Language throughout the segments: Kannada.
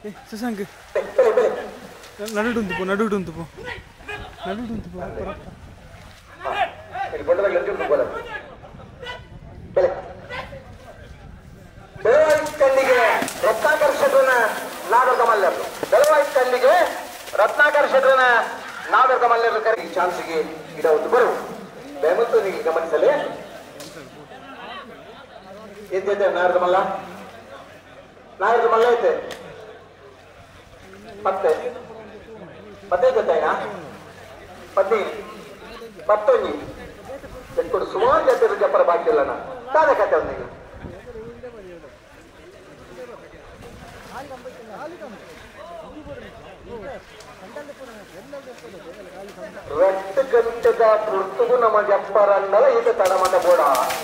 ಶಶಾಂಕ್ ನಡುಡುಂತು ಪೋ ನಡುಡುಂತು ಪೋ ನಡುಡುಂತು ಪೋ ಕಲ್ಲಿಗೆ ರತ್ನಾಕರ್ ಶೆಟ್ರನ ನಾಗರದ ಮಲ್ಯರು ಬೆಳವಾಯಿ ಕಲ್ಲಿಗೆ ರತ್ನಾಕರ್ ಶೆಟ್ರನ ನಾಗರದ ಮಲ್ಯರು ಕರೆಗೆ ಚಾನ್ಸ್ಗೆ ಇಡವುದು ಬರು ದಯಮತ್ತು ನೀವು ಗಮನಿಸಲಿ ಎಂತೈತೆ ನಾಗರದ ಮಲ್ಲ ಐತೆ ಮತ್ತೆ ಜೊತೆನಾ ಪತ್ನಿ ಮತ್ತೊಂದು ಎತ್ಕೊಡು ಸುಮಾರು ಜೊತೆ ಜಪ್ಪರ ಬಾಕಿ ಇಲ್ಲ ನಾ ತಾನೇ ಕತೆ ನೀವು ರಟ್ಟು ಗಂಟೆದ ಪುರ್ತುಗು ನಮ್ಮ ಜಪ್ಪರಂದಲ ಇದು ತಡಮದ ಬೋಡ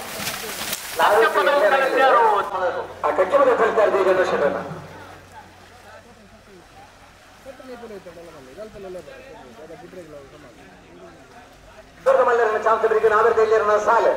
ಆ ಕಚ್ಚೆ ಮನೆ ಕಲಿತಾ ಇದ್ದೆ ಚಂದ್ರಶೇಖರನ ಮಲ್ಲರನ್ನ ಚಾನ್ಸ್ ಬಿಡಿಗೆ ನಾಗರದ ಇಲ್ಲಿರನ ಸಾಲೆ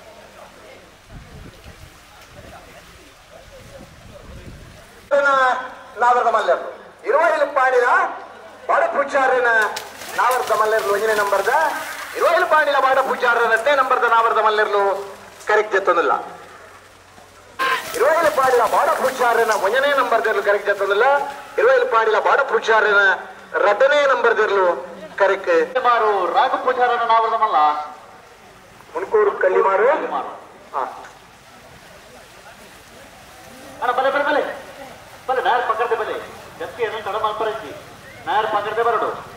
ನಾಗರದ ಮಲ್ಲರು ಇರುವೈಲು ಪಾಡಿಲ ಬಾಡ ಪೂಜಾರನ ನಾವರದ ಮಲ್ಲರ್ಲು ಒಂಜನೇ ನಂಬರ್ದ ಇರುವೈಲು ಪಾಡಿಲ ಬಾಡ ಪೂಜಾರನ 2ನೇ ನಂಬರ್ದ ನಾವರದ ಮಲ್ಲರ್ಲು ಕರೆಕ್ಟ್ ಜೆತ್ತೊಂದಿಲ್ಲ ಇರುವೈಲು ಪಾಡಿಲ ಬಾಡ ಪೂಜಾರನ 1ನೇ ನಂಬರ್ದರ್ಲು ಕರೆಕ್ಟ್ ಜೆತ್ತೊಂದಿಲ್ಲ ಇರುವೈಲು ಪಾಡಿಲ ಬಾಡ ಪೂಜಾರನ 2ನೇ ನಂಬರ್ದರ್ಲು ಕರೆಕ್ಟ್ ಮಾರು ರಾಘ ಪೂಜಾರನ ನಾವರದ ಮಲ್ಲ ಮುನ್ಕೂರು ಕಲ್ಲಿಮಾರು ಅಣ್ಣ ಬಲೆ ಬಲೆ ಬಲೆ ಬಲೆ ನಾಯರ್ ಪಕಡ್ದೆ ಬಲೆ ಜಪ್ತಿ ಏನೋ ತಡ ಮಾಡ್ಪರೈತಿ ನಾಯರ್ ಪಕಡ್ದೆ ಬರಡು